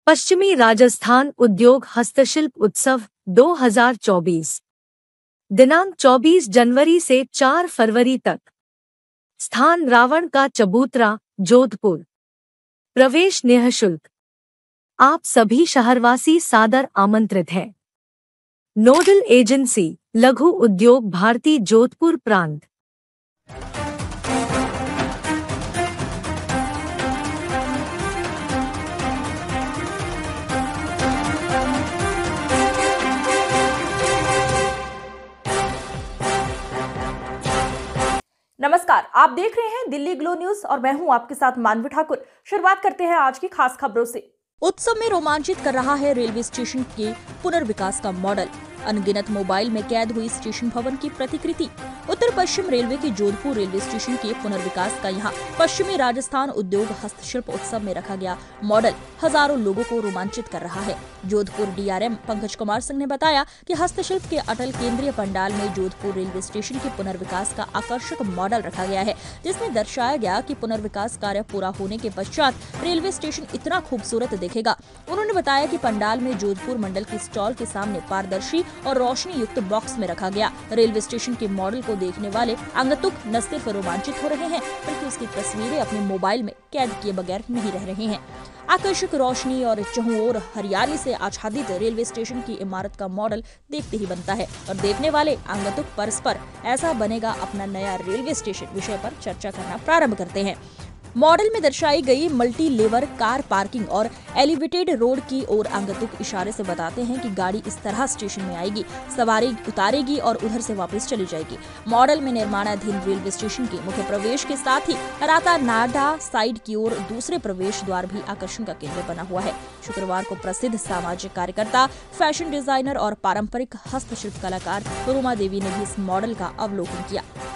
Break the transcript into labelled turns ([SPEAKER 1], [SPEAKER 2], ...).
[SPEAKER 1] पश्चिमी राजस्थान उद्योग हस्तशिल्प उत्सव 2024 दिनांक 24 जनवरी से 4 फरवरी तक। स्थान रावण का चबूतरा, जोधपुर। प्रवेश निःशुल्क। आप सभी शहरवासी सादर आमंत्रित हैं। नोडल एजेंसी लघु उद्योग भारती, जोधपुर प्रांत।
[SPEAKER 2] नमस्कार, आप देख रहे हैं दिल्ली ग्लो न्यूज और मैं हूं आपके साथ मानवी ठाकुर। शुरुआत करते हैं आज की खास खबरों से।
[SPEAKER 3] उत्सव में रोमांचित कर रहा है रेलवे स्टेशन के पुनर्विकास का मॉडल। अनगिनत मोबाइल में कैद हुई स्टेशन भवन की प्रतिकृति। उत्तर पश्चिम रेलवे के जोधपुर रेलवे स्टेशन के पुनर्विकास का यहाँ पश्चिमी राजस्थान उद्योग हस्तशिल्प उत्सव में रखा गया मॉडल हजारों लोगों को रोमांचित कर रहा है। जोधपुर डीआरएम पंकज कुमार सिंह ने बताया कि हस्तशिल्प के अटल केंद्रीय पंडाल में जोधपुर रेलवे स्टेशन के पुनर्विकास का आकर्षक मॉडल रखा गया है, जिसमें दर्शाया गया कि पुनर्विकास कार्य पूरा होने के पश्चात रेलवे स्टेशन इतना खूबसूरत दिखेगा। उन्होंने बताया कि पंडाल में जोधपुर मंडल की स्टॉल के सामने पारदर्शी और रोशनी युक्त बॉक्स में रखा गया रेलवे स्टेशन के मॉडल को देखने वाले आगंतुक न सिर्फ रोमांचित हो रहे हैं, बल्कि उसकी तस्वीरें अपने मोबाइल में कैद किए बगैर नहीं रह रहे हैं। आकर्षक रोशनी और चहुं ओर हरियाली से आच्छादित रेलवे स्टेशन की इमारत का मॉडल देखते ही बनता है और देखने वाले आगंतुक परस्पर ऐसा बनेगा अपना नया रेलवे स्टेशन विषय पर चर्चा करना प्रारंभ करते हैं। मॉडल में दर्शाई गई मल्टी लेवल कार पार्किंग और एलिवेटेड रोड की ओर आगंतुक इशारे से बताते हैं कि गाड़ी इस तरह स्टेशन में आएगी, सवारी उतारेगी और उधर से वापस चली जाएगी। मॉडल में निर्माणाधीन रेलवे स्टेशन के मुख्य प्रवेश के साथ ही राता नाडा साइड की ओर दूसरे प्रवेश द्वार भी आकर्षण का केंद्र बना हुआ है। शुक्रवार को प्रसिद्ध सामाजिक कार्यकर्ता, फैशन डिजाइनर और पारंपरिक हस्तशिल्प कलाकार रुमा देवी ने भी इस मॉडल का अवलोकन किया।